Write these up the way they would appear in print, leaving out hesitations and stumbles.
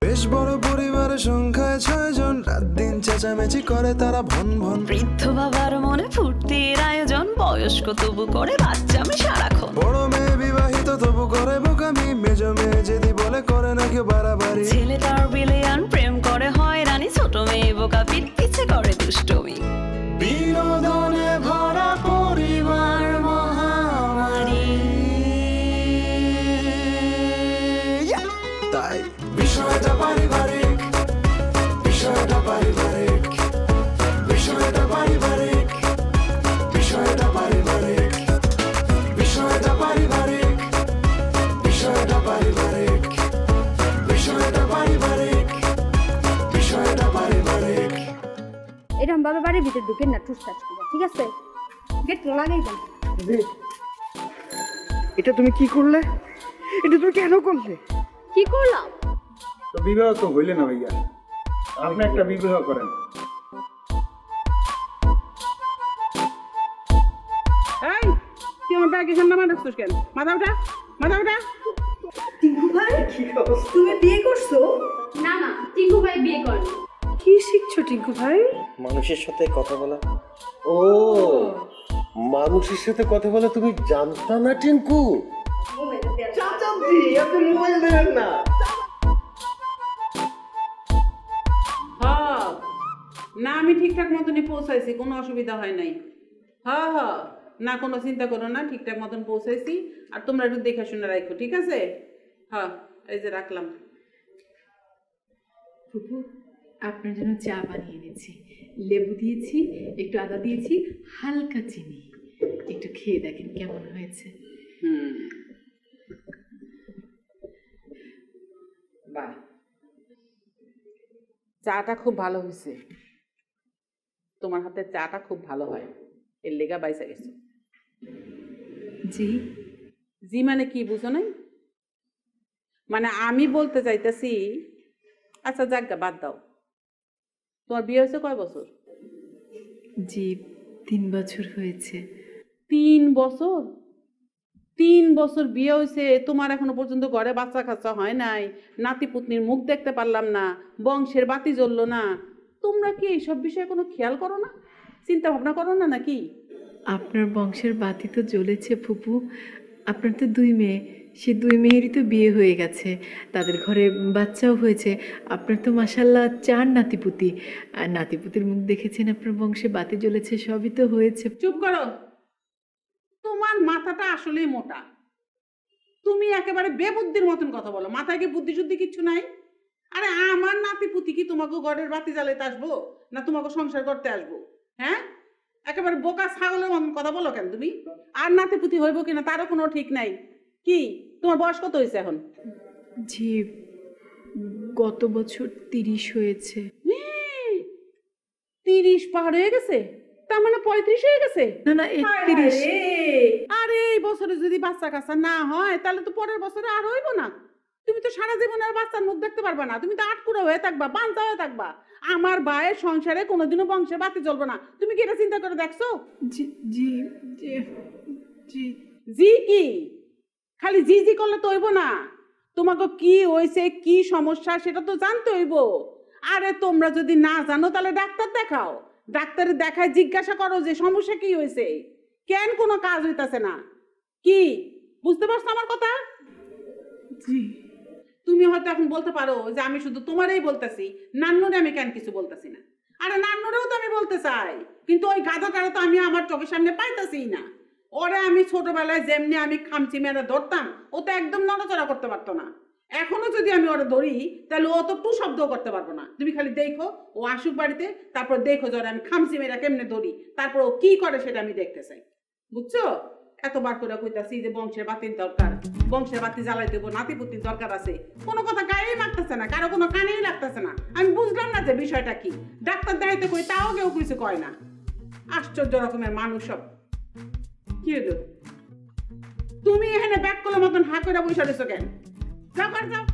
বেশ বড় পরিবারের সংখ্যায় 6 জন, রাত দিন চেঁচামেচি করে তারা ভন ভন। বৃদ্ধ বাবার মনে ফুর্তির আয়োজন, বয়স্ক তবু করে বাচ্চামি সারাক্ষণ। বড় মেয়ে বিবাহিত তবু করে বোকামি, মেজ মেয়ে যদি বলে করে না কেউ বাড়াবাড়ি। ছেলে তার বিলিয়ন প্রেম করে হয়রানি, ছোট মেয়ে বোকা পিঠ পিছে করে দুষ্টমি। বিনোদনে ভরা পরিবার মহামারী। তাই বিষয়টা পারিবারিক, বিষয়টা পারিবারিক, বিষয়টা পারিবারিক, বিষয়টা পারিবারিক, বিষয়টা পারিবারিক, বিষয়টা পারিবারিক, বিষয়টা পারিবারিক, বিষয়টা পারিবারিক। এরকম ভাবে বাড়ির ভিতর ঢুকেন না, ঠুসঠাস করে, ঠিক আছে? গেট লাগাই দেন। এটা তুমি কি করলে? এটা তুমি কেন করলে? কি করলাম? তো বিবাহ তো হইলে না ভাইয়া, আপনি একটা বিবাহ করেন। এই তুই আমার ব্যাগে সামনে মাথা রাখছিস কেন? মাথা উঠা, মাথা উঠা। টিঙ্কু ভাই, তুমি বিয়ে করছো? না না, টিঙ্কু ভাই বিয়ে করেনি। কি শিখছো টিঙ্কু ভাই? মানুষের সাথে কথা বলা। ও, মানুষের সাথে কথা বলা তুমি জানতা না টিঙ্কু? মোবাইল দেবেন না। হ্যাঁ না, আমি ঠিকঠাক মতনই পৌঁছাইছি, কোনো অসুবিধা হয় নাই। হ্যাঁ হ্যাঁ না, কোনো চিন্তা করো না, ঠিকঠাক মতন পৌঁছাইছি। আর তোমরা একটু দেখে শুনে রাখো, ঠিক আছে? হ্যাঁ এই যে রাখলাম। ফুপু, আপনার জন্য চা বানিয়ে এনেছি, লেবু দিয়েছি, একটু আদা দিয়েছি, হালকা চিনি। একটু খেয়ে দেখেন কেমন হয়েছে। বাহ, চাটা খুব ভালো হয়েছে। তোমার হাতের চাটা খুব ভালো হয়, এর লেগা বাইসা গেছে। জি জি মানে কি বুঝো নাই? মানে আমি বলতে চাইতেছি, আচ্ছা যাজ্ঞা বাদ দাও, তোমার বিয়ে হয়েছে কয় বছর? জি 3 বছর হয়েছে। 3 বছর? 3 বছর বিয়ে হয়েছে, তোমার এখনো পর্যন্ত ঘরে বাচ্চা কাচ্চা হয় নাই, নাতি পুতনির মুখ দেখতে পারলাম না, বংশের বাতি জ্বললো না। তোমরা কি এইসব বিষয়ে কোনো খেয়াল করো না, চিন্তা ভাবনা করো না নাকি? আপনার বংশের বাতি তো জ্বলেছে ফুপু। আপনার তো 2 মেয়ে, সে 2 মেয়েরই তো বিয়ে হয়ে গেছে, তাদের ঘরে বাচ্চাও হয়েছে। আপনার তো মাশাল্লাহ 4 নাতিপুতি, আর নাতিপুতির মুখ দেখেছেন, আপনার বংশে বাতি জ্বলেছে, সবই তো হয়েছে। চুপ করো, তোমার মাথাটা আসলেই মোটা। তুমি একেবারে বেবুদ্ধির মতন কথা বলো, মাথায় কি বুদ্ধি শুদ্ধি কিচ্ছু নাই? আরে আমার নাতিপুতি কি তোমাকে ঘরের বাতি জ্বালাইতে আসবো, না তোমাকে সংসার করতে আসবো? হ্যাঁ, একেবারে বোকা ছাগলের মতন কথা বলো কেন তুমি? আর নাতিপুতি হইব কিনা তারও কোনো ঠিক নাই। কি তোমার বয়স কত হয়েছে এখন? জি গত বছর 30 হয়েছে। 30 পার হয়ে গেছে? তার মানে 35 হয়ে গেছে? না না 31। আরে এই বছরে যদি বাচ্চা কাচ্চা না হয় তাহলে তো পরের বছরে আর হইব না। তুমি তো সারা জীবন আর বাচ্চার মুখ দেখতে পারবা না, তুমি তো আটকুড়ো হয়ে থাকবা, বাঞ্চা হয়ে থাকবা। আমার ভাইয়ের সংসারে কোনোদিনও বংশের বাতি জ্বলবে না। তুমি কি এটা চিন্তা করে দেখছো? জি জি জি জি জি কি খালি জি জি করলে তো হইব না, তোমাকে কি হয়েছে কি সমস্যা সেটা তো জানতে হইব। আরে তোমরা যদি না জানো তাহলে ডাক্তার দেখাও, ডাক্তারের দেখায় জিজ্ঞাসা করো যে সমস্যা কি হয়েছে, কেন কোনো কাজ হইতাছে না। কি বুঝতে পারছো আমার কথা? জি। তুমি হয়তো এখন বলতে পারো যে আমি শুধু তোমারই বলতেছি, নান্নুরে আমি কেন কিছু বলতেছি না। আরে নান্নুরেও তো আমি বলতে চাই, কিন্তু ওই গাধাটারে তো আমি আমার চোখের সামনে পাইতেছি না। ওরে আমি ছোটবেলায় যেমনি আমি খামচি মেরে ধরতাম, ও তো একদম নড়াচড়া করতে পারতো না। এখনো যদি আমি ওরে ধরি তাহলে ও তো টু শব্দও করতে পারবো না। তুমি খালি দেখো ও আসুক বাড়িতে, তারপর দেখো যে আমি খামচি মেরে কেমনে ধরি, তারপর ও কি করে সেটা আমি দেখতে চাই। বুঝছো? এতবার করে কইতাছি যে বংশের বাতির দরকার, বংশের বাতি জ্বালাই দেবো, নাতিপুতির দরকার আছে, কোনো কথা গায়েই মারতেছে না, কারো কোনো কানেই লাগতেছে না। আমি বুঝলাম না যে বিষয়টা কি। ডাক্তার দেখাইতে কই তাও কেউ কিছু কয় না। আশ্চর্য রকমের মানুষ সব। কি হলো তুমি এখানে ব্যাক করার মতন হা করে বসে রয়েছো কেন? যাও কর যাও।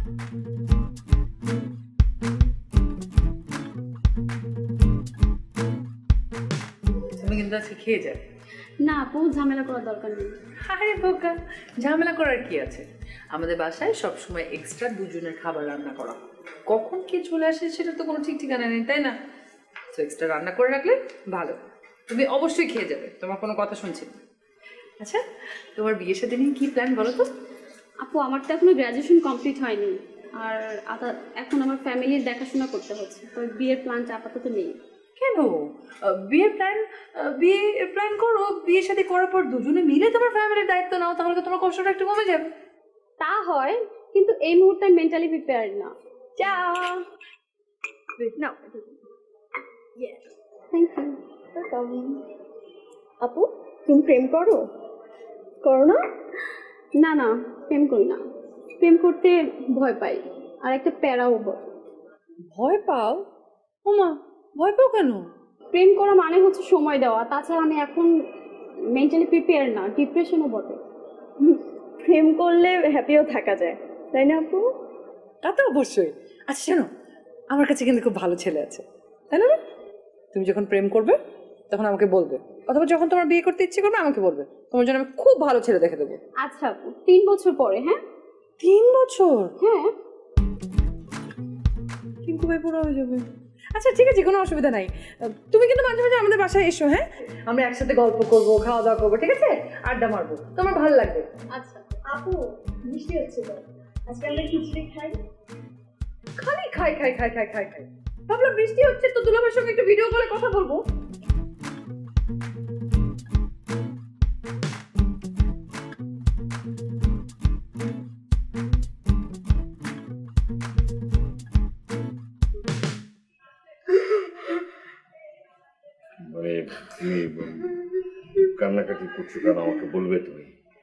তুমি কিন্তু আজকে খেয়ে যাবে না আপু, ঝামেলা করার দরকার নেই। আরে বোকা, ঝামেলা করার কি আছে? আমাদের বাসায় সবসময় এক্সট্রা দুজনের খাবার রান্না করা হয়। কখন কে চলে আসে সেটা তো কোনো ঠিক ঠিকানা নেই, তাই না? তো এক্সট্রা রান্না করে রাখলে ভালো, তুমি অবশ্যই খেয়ে যাবে, তোমার কোনো কথা শুনছি না। আচ্ছা, তোমার বিয়ের সাথে নিয়ে কী প্ল্যান বলো তো? আপু আমার তো এখনো গ্র্যাজুয়েশন কমপ্লিট হয়নি, আর এখন আমার ফ্যামিলির দেখাশোনা করতে হচ্ছে, তো বিয়ের প্ল্যানটা আপাতত নেই। কেন বিয়ের প্ল্যান করো, বিয়ের সাথে করার পর দুজনে মিলে তোমার ফ্যামিলির দায়িত্ব নাও, তাহলে তো তোমার কষ্টটা একটু কমে যাবে। তা হয়, কিন্তু এই মুহূর্তে মেন্টালি প্রিপেয়ার না। চা নাও। Thank you. আপু তুমি প্রেম করো? করো না? না না, প্রেম করি না। প্রেম করতে ভয় পাই, আর একটা প্যারাও বল। ভয় পাও? ওমা, ভয় পাও কেন? প্রেম করা মানে হচ্ছে সময় দেওয়া, তাছাড়া আমি এখন মেন্টালি প্রিপেয়ার না, ডিপ্রেশনও বটে। প্রেম করলে হ্যাপিও থাকা যায়, তাই না আপু? তা তো অবশ্যই। আচ্ছা শোনো, আমার কাছে কিন্তু খুব ভালো ছেলে আছে, তাই না? তুমি যখন প্রেম করবে তখন আমাকে বলবে, অথবা যখন তোমার বিয়ে করতে ইচ্ছে করবে আমাকে বলবে, তোমার জন্য আমি খুব ভালো ছেলে দেখে দেবো। আচ্ছা আপু, 3 বছর পরে। হ্যাঁ 3 বছর? হ্যাঁ। কিন্তু ভাই পুরো হয়ে যাবে। আচ্ছা ঠিক আছে, কোনো অসুবিধা নাই। তুমি কিন্তু মাঝে মাঝে আমাদের বাসায় এসো, হ্যাঁ? আমরা একসাথে গল্প করবো, খাওয়া দাওয়া করবো, ঠিক আছে? আড্ডা মারবো, তোমার ভালো লাগবে। আচ্ছা আপু, মিষ্টি হচ্ছে তো, আজকে আমরা খিচুড়ি খাই। খালি খাই খাই খাই খাই খাই খাই। ভাবলাম বৃষ্টি হচ্ছে তো দুলাভাইয়ের সঙ্গে একটু ভিডিও কলে কথা বলবো। মানে তুমি কান্নাকাটি করছো কেন আমাকে বলবে? তুমি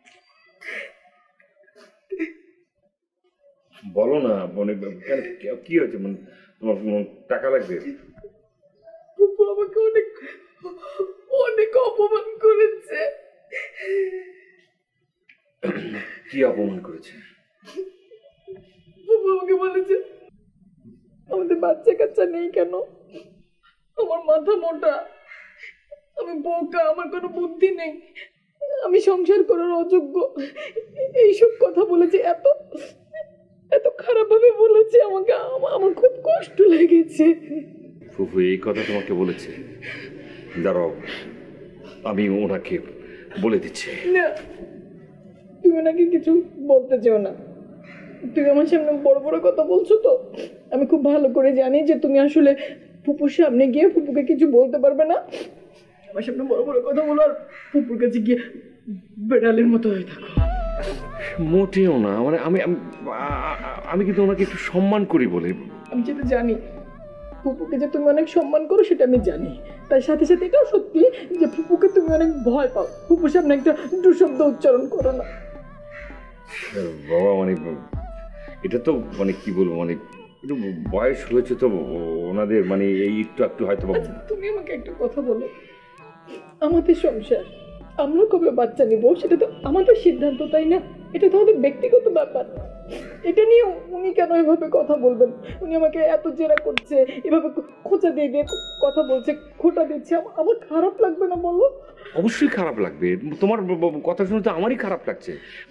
বলো না, মানে কেন, কি হয়েছে? মানে তোমার টাকা লাগবে? আমাকে অনেক অনেক অপমান করেছে। কি অপমান করেছে? আমাকে বলেছে আমাদের বাচ্চা কাচ্চা নেই কেন, আমার মাথা মোটা, আমি বোকা, আমার কোনো বুদ্ধি নেই, আমি সংসার করার অযোগ্য, এইসব কথা বলেছে। এত এত খারাপ ভাবে বলেছে আমাকে, আমার খুব কষ্ট লেগেছে। ফুফু এই কথা তোমাকে বলেছে? দাঁড়াও, আমি ওনাকে বলে দিচ্ছি। না, তুমি ওনাকে কিছু বলতে চাও না। তুমি আমার সামনে বড় বড় কথা বলছো তো, আমি খুব ভালো করে জানি যে তুমি আসলে ফুপুর সামনে গিয়ে ফুপুকে কিছু বলতে পারবে না। আমার সামনে বড় বড় কথা বলো আর ফুপুর কাছে গিয়ে বেড়ালের মতো হয়ে থাকো। মোটেও না, মানে আমি আমি কিন্তু ওনাকে একটু সম্মান করি বলে। আমি যেটা জানি ফুপুকে যে তুমি অনেক সম্মান করো সেটা আমি জানি, তার সাথে সাথে এটাও সত্যি যে ফুপুকে তুমি অনেক ভয় পাও। ফুপুর সামনে একটা দুঃশব্দ উচ্চারণ করো না। বাবা মানে এটা তো মানে কি বলবো, মানে একটু বয়স হয়েছে তো ওনাদের, মানে এই একটু একটু হয়তো। তুমি আমাকে একটা কথা বলো, আমাদের সংসার, আমরা কবে বাচ্চা নিব সেটা তো আমাদের সিদ্ধান্ত, তাই না? এটা তো আমাদের ব্যক্তিগত ব্যাপার। এটা নিয়ে উনি কেন এভাবে কথা বলবেন? উনি আমাকে এত জেরা করছে, এভাবে খোঁচা দিয়ে দিয়ে কথা বলছে, খোঁটা দিচ্ছে, আমার খারাপ লাগবে না বলো? অবশ্যই খারাপ লাগবে, তোমার কথা শুনে তো আমারই খারাপ লাগছে।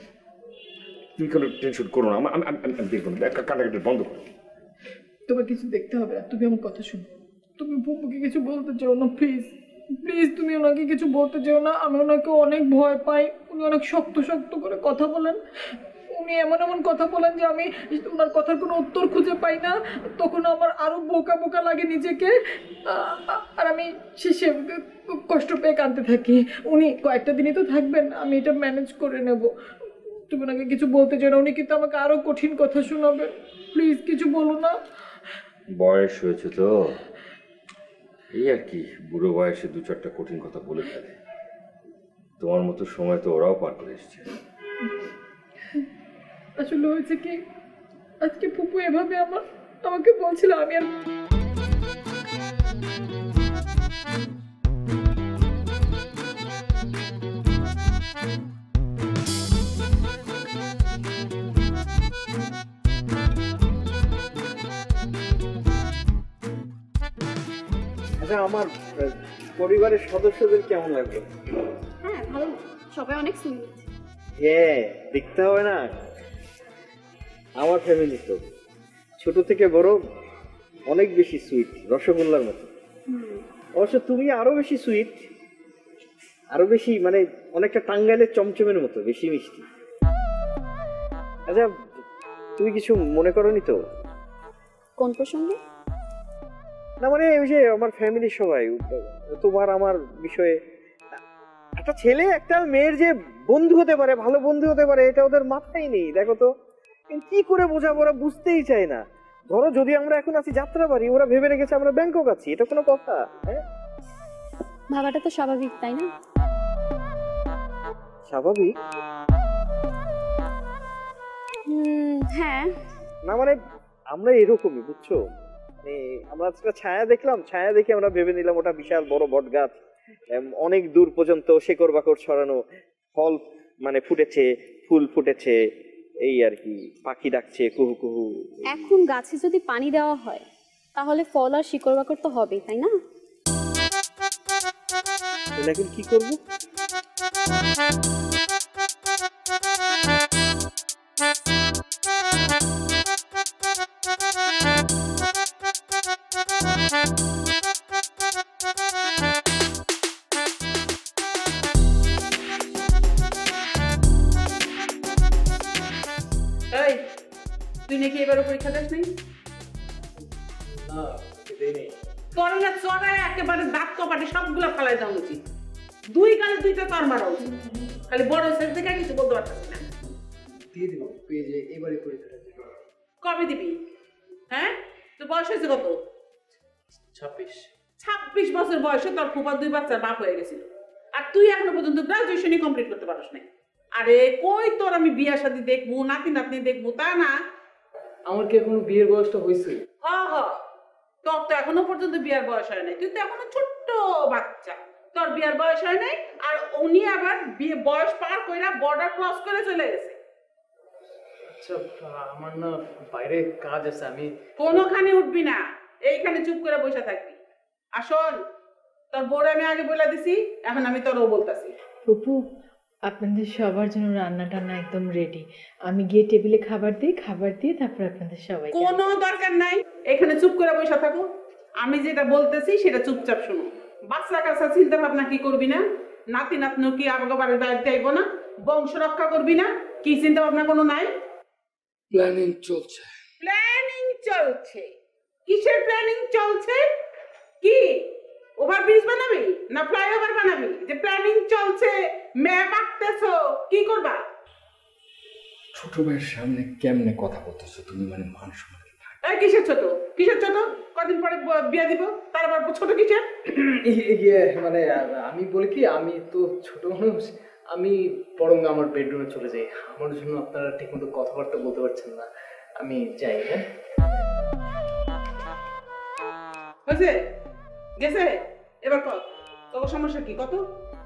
তুমি কোনো টেনশন করো না, আমি দেখবো না, কাটাকাটি বন্ধ করো। তোমার কিছু দেখতে হবে না, তুমি আমার কথা শুনো। তুমি ফুপুকে কিছু বলতে চাও না, প্লিজ প্লিজ, তুমি ওনাকে কিছু বলতে চাও না। আমি ওনাকে অনেক ভয় পাই, উনি অনেক শক্ত শক্ত করে কথা বলেন, উনি এমন এমন কথা বলেন যে আমি ওনার কথার কোনো উত্তর খুঁজে পাই না, তখন আমার আরো বোকা বোকা লাগে নিজেকে, আর আমি শেষে কষ্ট পেয়ে কাঁদতে থাকি। উনি কয়েকটা দিনই তো থাকবেন, আমি এটা ম্যানেজ করে নেব। তুমি ওনাকে কিছু বলতে চাও না, উনি কিন্তু আমাকে আরো কঠিন কথা শোনাবেন। প্লিজ কিছু বলো না। বয়স হয়েছে তো, এই আর কি, বুড়ো বয়সে 2-4টা কঠিন কথা বলে ফেলে। তোমার মতো সময় তো ওরাও পার করে এসছে। আসলে হয়েছে কি, আজকে ফুপু এভাবে আমাকে বলছিল, আমি আর আচ্ছা, আমার পরিবারের সদস্যদের কেমন লাগবে? হ্যাঁ ভালো, সবাই অনেক সুন্দর। হ্যাঁ, দেখতে হবে না, আমার ফ্যামিলি তো ছোট থেকে বড় অনেক বেশি সুইট, রসগোল্লার মতো। অবশ্য তুমি আরো বেশি সুইট, আরো বেশি মানে অনেকটা টাঙ্গাইলের চমচমের মতো, বেশি মিষ্টি। আচ্ছা, তুমি কিছু মনে করনি তো? কোন প্রসঙ্গে? না মানে ওই যে আমার ফ্যামিলির সবাই, তোমার আমার বিষয়ে। একটা ছেলে একটা মেয়ের যে বন্ধু হতে পারে, ভালো বন্ধু হতে পারে, এটা ওদের মাথায় নেই। দেখো তো কি করে বোঝাবো, ওরা বুঝতেই চায় না। ধরো যদি আমরা এখন আছি যাত্রাবাড়ি, ওরা ভেবে রেখেছে আমরা ব্যাংকক আছি, এটা কোনো কথা? হ্যাঁ, ভাবাটা তো স্বাভাবিক, তাই না? স্বাভাবিক হ্যাঁ। না মানে আমরা এরকমই, বুঝছো? মানে আমরা একটা ছায়া দেখলাম, ছায়া দেখে আমরা ভেবে নিলাম ওটা বিশাল বড় বট গাছ, অনেক দূর পর্যন্ত শেকড় বাকড় ছড়ানো, ফল মানে ফুটেছে, ফুল ফুটেছে, এই আর কি, পাখি ডাকছে কুহু কুহু। এখন গাছে যদি পানি দেওয়া হয় তাহলে ফল আর শিকড় বাকড় তো হবেই, তাই না? এখন কি করবো? তুই নাকি এবারও পরীক্ষা দিস নাই? করোনা চড়ায় একেবারে দাঁত কপাটে সবগুলো ফালাই দেওয়া উচিত। দুই গালে দুইটা চর মারা উচিত। খালি বড় শেষ থেকে কিছু বলতে পারতেছি না। দিয়ে দিব পেজে এবারে পরীক্ষাটা দিব। কবে দিবি? হ্যাঁ, তোর বয়স হয়েছে কত? 26 বছর বয়সে তোর ফুপা 2 বাচ্চার বাপ হয়ে গেছিল, আর তুই এখনো পর্যন্ত গ্রাজুয়েশনই কমপ্লিট করতে পারিস নাই। আরে কই তোর আমি বিয়া শাদী দেখবো, নাতি নাতনি দেখবো, তা না। আমার কি এখনো বিয়ের বয়সটা হয়েছে? তোর তো এখনো পর্যন্ত বিয়ার বয়স হয় নাই, তুই তো এখনো ছোট্ট বাচ্চা, তোর বিয়ার বয়স হয় নাই। আর উনি আবার বিয়ে বয়স পার কইরা বর্ডার ক্রস করে চলে গেছে। আচ্ছা, আমার না বাইরে কাজ আছে, আমি কোনোখানে উঠবি না, এইখানে চুপ করে বসে থাকবি। আসল তোর বউর আমি আগে বলে দিছি, এখন আমি তোরও বলতাছি। ফুপু, আপনাদের সবার জন্য রান্না টান্না একদম রেডি। আমি গিয়ে টেবিলে খাবার দিয়ে তারপর আপনাদের সবাই। কোনো দরকার নাই, এখানে চুপ করে বসে থাকো। আমি যেটা বলতেছি সেটা চুপচাপ শোনো। বাচ্চা কাচ্চা চিন্তা ভাবনা কি করবি না? নাতি নাতনু কি আমাকে বাড়ির দায়িত্ব আইব না? বংশ রক্ষা করবি না? কি চিন্তা ভাবনা কোনো নাই? প্ল্যানিং চলছে। প্ল্যানিং চলছে? কিসের প্ল্যানিং চলছে? কি ওভারব্রিজ বানাবি না ফ্লাইওভার বানাবি? যে প্ল্যানিং চলছে, ম্যাপ আঁকতেছো, কি করবা? ছোট ভাইয়ের সামনে কেমনে কথা বলতেছো তুমি? মানে মান সম্মান। এই কিসের ছোট? কিসের ছোট? কদিন পরে বিয়ে দিব, তার আবার ছোট কিসের? মানে আমি বলি কি, আমি তো ছোট মানুষ, আমি বরং আমার বেডরুমে চলে যাই। আমার জন্য আপনারা ঠিকমতো কথাবার্তা বলতে পারছেন না, আমি যাই। হ্যাঁ, হয়েছে, গেছে, এবার কত? তোর সমস্যা কি কত?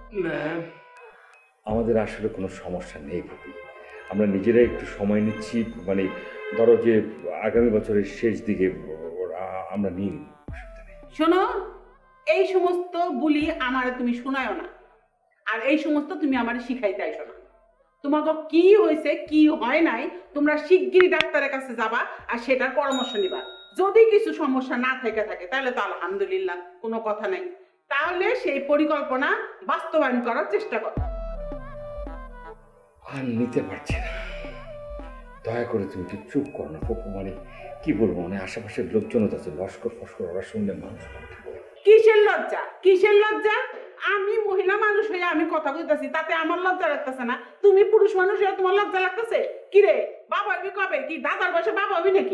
আমাদের আসলে কোনো সমস্যা নেই ভাবি, আমরা নিজেরাই একটু সময় নিচ্ছি। মানে ধরো যে আগামী বছরের শেষ দিকে আমরা নিয়ে নিব। শোনো, এই সমস্ত বুলি আমার তুমি শোনায়ও না, আর এই সমস্ত তুমি আমার শিখাইতে আইসো না। তোমাকে কি হয়েছে কি হয় নাই তোমরা শিগগিরই ডাক্তারের কাছে যাবা আর সেটার পরামর্শ নিবা। যদি কিছু সমস্যা না থেকে থাকে তাহলে তো আলহামদুলিল্লাহ, কোনো কথা নাই। তাহলে সেই পরিকল্পনা বাস্তবায়ন করার চেষ্টা করো। আর নিতে পারছি না, দয়া করে তুমি একটু চুপ করো না। মানে কি বলবো, মানে আশেপাশের লোকজন আছে, লস্কর ফস্কর, ওরা শুনলে মানুষ। কিসের লজ্জা? কিসের লজ্জা? আমি মহিলা মানুষ হয়ে আমি কথা কইতাছি, তাতে আমার লজ্জা লাগতেছে না? তুমি পুরুষ মানুষ হয়ে তোমার লজ্জা লাগতেছে? কি রে বাবা হবি কবে? কি দাদার বয়সে বাবা হবি নাকি?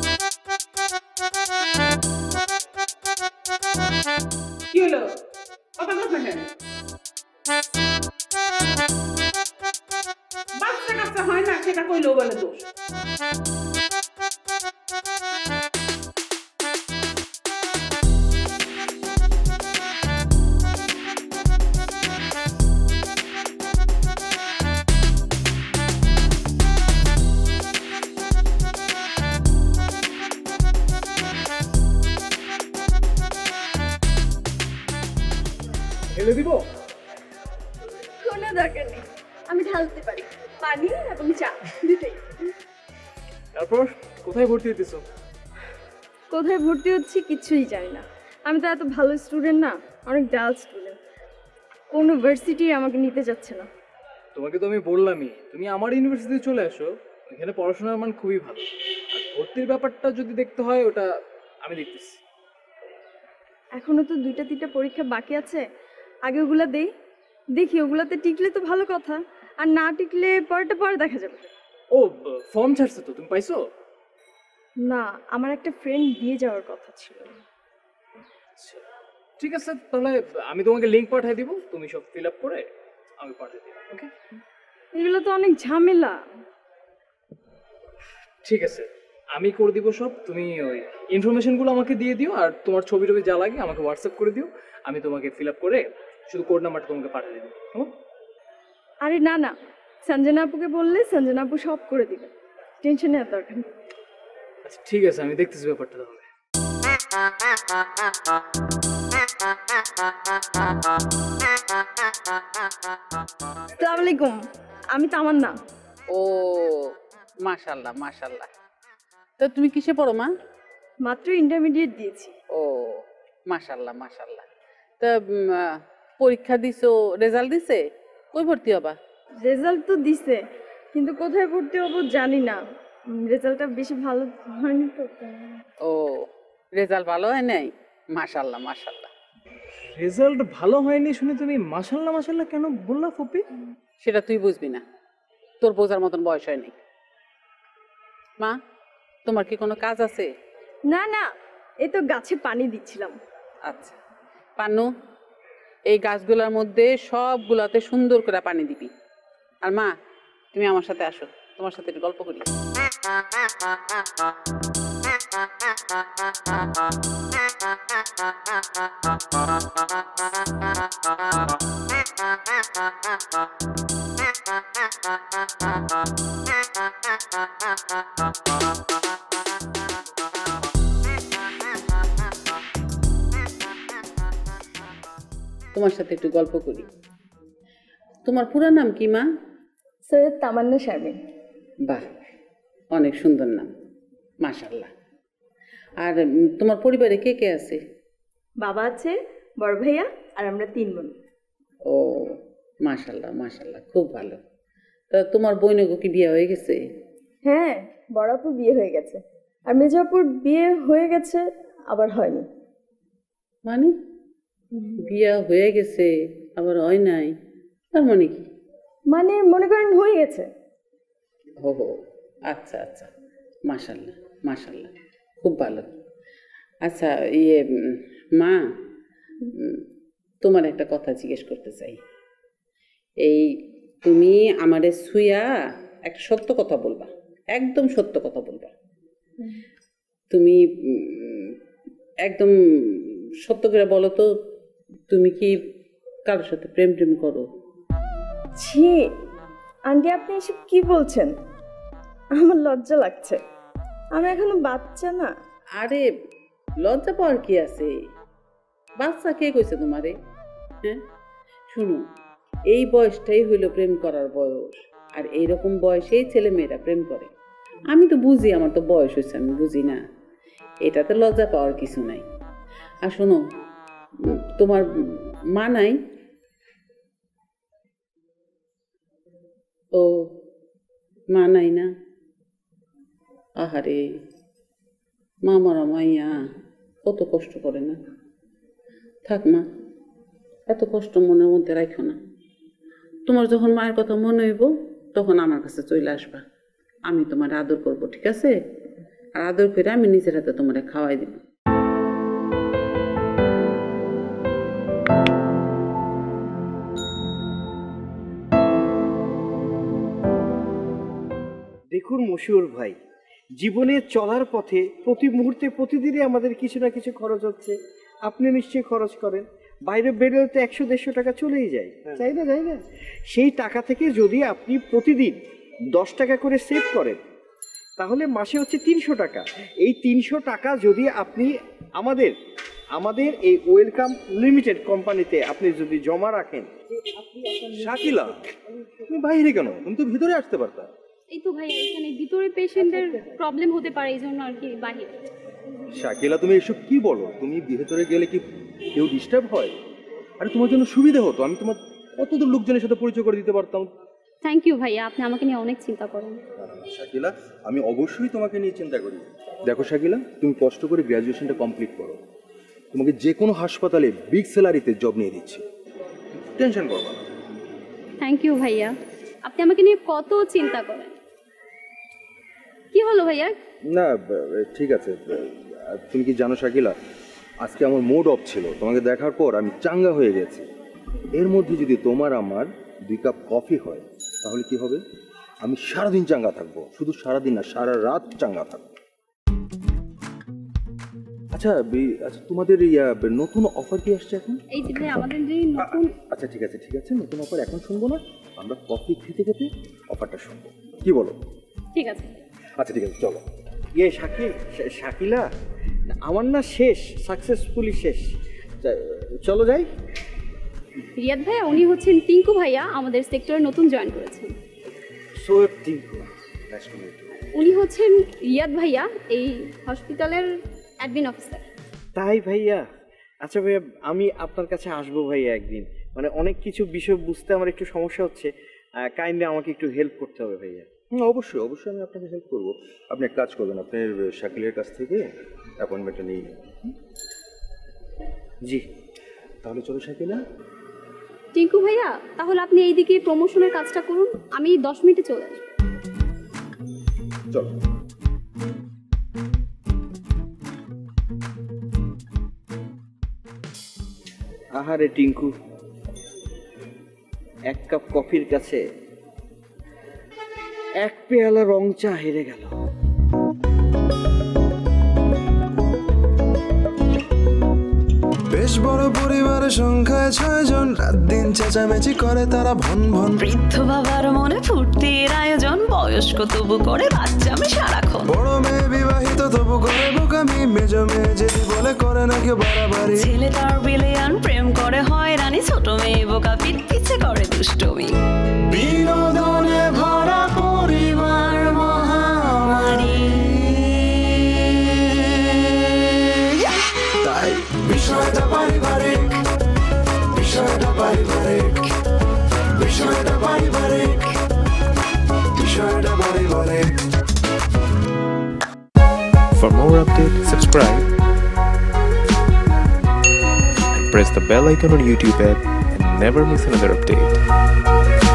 কি হলো, কথা বলছ না কেন? বাচ্চা কাচ্চা হয় না সেটা কইলেও বলে দোষ। ঢেলে দিব? কোনো দরকার নেই, আমি ঢালতে পারি। পানি এবং চা দুটোই। তারপর কোথায় ভর্তি হইতেছো? কোথায় ভর্তি হচ্ছি কিছুই জানি না। আমি তো এত ভালো স্টুডেন্ট না, অনেক ডাল স্টুডেন্ট। কোনো ইউনিভার্সিটি আমাকে নিতে যাচ্ছে না। তোমাকে তো আমি বললামই তুমি আমার ইউনিভার্সিটিতে চলে আসো, এখানে পড়াশোনার মান খুবই ভালো। আর ভর্তির ব্যাপারটা যদি দেখতে হয় ওটা আমি দেখতেছি। এখনো তো 2-3টা পরীক্ষা বাকি আছে, আগে ওগুলা দেখি ওগুলাতে টিকলে তো ভালো কথা, আর না টিকলে পরেরটা পরে দেখা যাবে। ও ফর্ম ছাড়ছে তো, তুমি পাইছো? না, আমার একটা ফ্রেন্ড দিয়ে যাওয়ার কথা ছিল। ঠিক আছে, তাহলে আমি তোমাকে লিংক পাঠিয়ে দিব, তুমি সব ফিল আপ করে আমি পাঠিয়ে দিব। ওকে, এগুলো তো অনেক ঝামেলা। ঠিক আছে আমি করে দিব সব, তুমি ওই ইনফরমেশনগুলো আমাকে দিয়ে দিও, আর তোমার ছবি টবি যা লাগে আমাকে হোয়াটসঅ্যাপ করে দিও, আমি তোমাকে ফিল আপ করে শুধু কোড নাম্বারটা তোমাকে পাঠিয়ে দেবো। কেমন? আরে না না, সঞ্জনা আপুকে বললে সঞ্জনা আপু সব করে দিবে, টেনশন নেওয়ার দরকার নেই। আচ্ছা ঠিক আছে, আমি দেখতেছি ব্যাপারটা তাহলে। আসসালামু আলাইকুম, আমি তামান্না। ও মাশাআল্লাহ মাশাআল্লাহ। তো তুমি কিসে পড়ো মা? মাত্র ইন্টারমিডিয়েট দিয়েছি। ও মাশাআল্লাহ মাশাআল্লাহ। তা পরীক্ষা দিছো, রেজাল্ট দিছে, কই ভর্তি হবা? রেজাল্ট তো দিছে, কিন্তু কোথায় ভর্তি হবো জানি না। রেজাল্টটা বেশি ভালো হয়নি তো। ও রেজাল্ট ভালো হয় নাই? মাশাআল্লাহ মাশাআল্লাহ। রেজাল্ট ভালো হয়নি শুনে তুমি মাশাআল্লাহ মাশাআল্লাহ কেন বললা ফুপি? সেটা তুই বুঝবি না, তোর বোঝার মতন বয়স হয় নাই। মা, তোমার কি কোনো কাজ আছে? না না, এই তো গাছে পানি দিচ্ছিলাম। আচ্ছা পানু, এই গাছগুলোর মধ্যে সবগুলাতে সুন্দর করে পানি দিবি। আর মা, তুমি আমার সাথে আসো, তোমার সাথে একটু গল্প করি। তোমার সাথে একটু গল্প করি। তোমার পুরো নাম কি মা? সৈয়দ তামান্না শারমিন। বাহ, অনেক সুন্দর নাম, মাশাআল্লাহ। আর তোমার পরিবারে কে কে আছে? বাবা আছে, বড় ভাইয়া, আর আমরা 3 বোন। ও মাশাআল্লাহ মাশাআল্লাহ, খুব ভালো। তা তোমার বোনগো কি বিয়ে হয়ে গেছে? হ্যাঁ, বড় আপুর বিয়ে হয়ে গেছে, আর মেজো আপুর বিয়ে হয়ে গেছে, আবার হয়নি। মানে বিয়ে হয়ে গেছে আবার হয় নাই, তার মানে কি? মানে মনে করেন হয়ে গেছে। ও আচ্ছা আচ্ছা, মাশাআল্লাহ মাশাআল্লাহ, খুব ভালো। আচ্ছা ইয়ে মা, তোমার একটা কথা জিজ্ঞেস করতে চাই। এই তুমি আমারে ছুঁয়া একটা সত্য কথা বলবা, একদম সত্য কথা বলবা। তুমি একদম সত্য করে বলো তো, তুমি কি কারোর সাথে প্রেম টেম করো? ছি আন্টি, আপনি এসব কি বলছেন? আমার লজ্জা লাগছে, আমি এখনো বাচ্চা না। আরে লজ্জা পাওয়ার কি আছে? বাচ্চা কে কইছে তোমারে? হ্যাঁ শুনো, এই বয়সটাই হইল প্রেম করার বয়স, আর এইরকম বয়সেই ছেলে মেয়েরা প্রেম করে। আমি তো বুঝি, আমার তো বয়স হয়েছে, আমি বুঝি না, এটাতে লজ্জা পাওয়ার কিছু নাই। আর শোনো, তোমার মা নাই? ও মা নাই না? আহারে, মা মরা মাইয়া কত কষ্ট করে না। থাক মা, এত কষ্ট মনের মধ্যে রাখো না। তোমার যখন মায়ের কথা মনে হইব তখন আমার কাছে চলে আসবা, আমি তোমার আদর করব, ঠিক আছে? আর আদর করে আমি নিজের হাতে তোমার খাওয়াই দিব। দেখুন মশিউর ভাই, জীবনে চলার পথে প্রতি মুহূর্তে প্রতিদিনই আমাদের কিছু না কিছু খরচ হচ্ছে। আপনি নিশ্চয়ই খরচ করেন, বাইরে বেরোলে তো 100-150 টাকা চলেই যায়, তাই না? তাই না? সেই টাকা থেকে যদি আপনি প্রতিদিন 10 টাকা করে সেভ করেন, তাহলে মাসে হচ্ছে 300 টাকা। এই 300 টাকা যদি আপনি আমাদের এই ওয়েলকাম লিমিটেড কোম্পানিতে আপনি যদি জমা রাখেন। শাকিলা, তুমি বাইরে কেন? তুমি তো ভিতরে আসতে পারতা। এই তো ভাই এখানে ভিতরে পেশেন্টের প্রবলেম হতে পারে এই জন্য আর কি বাহিরে। শাকিলা তুমি এসব কি বলো? তুমি ভেতরে গেলে কি কেউ ডিস্টার্ব হয়? আরে তোমার জন্য সুবিধা হতো, আমি তোমার কতদূর লোকজনের সাথে পরিচয় করে দিতে পারতাম। থ্যাংক ইউ ভাইয়া, আপনি আমাকে নিয়ে অনেক চিন্তা করেন। শাকিলা আমি অবশ্যই তোমাকে নিয়ে চিন্তা করি। দেখো শাকিলা, তুমি কষ্ট করে গ্র্যাজুয়েশনটা কমপ্লিট করো, তোমাকে যে কোনো হাসপাতালে বিগ স্যালারিতে জব নিয়ে দিচ্ছি, টেনশন করবা না। থ্যাংক ইউ ভাইয়া, আপনি আমাকে নিয়ে কত চিন্তা করেন। কি হলো ভাইয়া? না ঠিক আছে। তুমি কি জানো শাকিলা, আজকে আমার মুড অফ ছিল, তোমাকে দেখার পর আমি চাঙ্গা হয়ে গেছি। এর মধ্যে যদি তোমার আমার 2 কাপ কফি হয় তাহলে কি হবে? আমি সারাদিন চাঙ্গা থাকবো, শুধু সারাদিন না সারা রাত চাঙ্গা থাকবো। আচ্ছা আচ্ছা তোমাদের নতুন অফার কি আসছে এখন? এই যে ভাই আমাদের যে নতুন আচ্ছা ঠিক আছে নতুন অফার এখন শুনবো না, আমরা কফি খেতে খেতে অফারটা শুনবো, কি বলো? ঠিক আছে। আচ্ছা ঠিক আছে চলো। শাকিলা আমার না শেষ, সাকসেসফুলি শেষ, চলো যাই। রিয়াদ ভাইয়া উনি হচ্ছেন টিঙ্কু ভাইয়া, আমাদের সেক্টরে নতুন জয়েন করেছেন। উনি হচ্ছেন রিয়াদ ভাইয়া, এই হসপিটালের অ্যাডমিন অফিসার। তাই ভাইয়া? আচ্ছা ভাইয়া আমি আপনার কাছে আসবো ভাইয়া একদিন, মানে অনেক কিছু বিষয় বুঝতে আমার একটু সমস্যা হচ্ছে, কাইন্ডলি আমাকে একটু হেল্প করতে হবে ভাইয়া। অবশ্যই অবশ্যই আমি আপনাকে হেল্প করবো। আপনি এক কাজ করবেন, আপনার শাকিলের কাছ থেকে অ্যাপয়েন্টমেন্টটা নিয়ে নেন। জি তাহলে চলো শাকিলা। টিঙ্কু ভাইয়া তাহলে আপনি এইদিকে প্রমোশনের কাজটা করুন, আমি 10 মিনিটে চলে আসবো। চলো। আহারে টিঙ্কু, 1 কাপ কফির কাছে 1 পেয়ালা রং চা হেরে গেল। বেশ বড় পরিবারের সংখ্যায় 6 জন, রাত দিন চেঁচামেচি করে তারা ভন ভন। বৃদ্ধ বাবার মনে ফুর্তির আয়োজন, বয়স্ক তবু করে বাচ্চামি সারাক্ষণ। বড় মেয়ে বিবাহিত তবু করে বোকামি, মেজো মেয়ে যদি বলে করে না কেউ বাড়াবাড়ি। ছেলে তার বিলিয়ন প্রেম করে হয়রানি, ছোট মেয়ে বোকা পিছে করে দুষ্টমি। বিনোদনে ভরা পরিবার মহামারী, তাই বিষয়টা পারিবারিক, বিষয়টা পারিবারিক, বিষয়টা পারিবারিক, বিষয়টা পারিবারিক। For more updates, subscribe and press the bell icon on YouTube app and never miss another update.